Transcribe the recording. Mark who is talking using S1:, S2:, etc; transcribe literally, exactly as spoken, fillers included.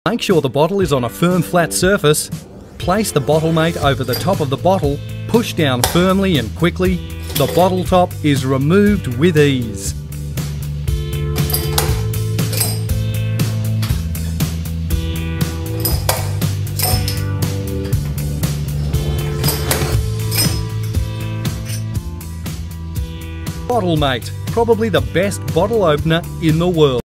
S1: Make sure the bottle is on a firm flat surface. Place the bottle mate over the top of the bottle, push down firmly and quickly. The bottle top is removed with ease. Bottle Mate, probably the best bottle opener in the world.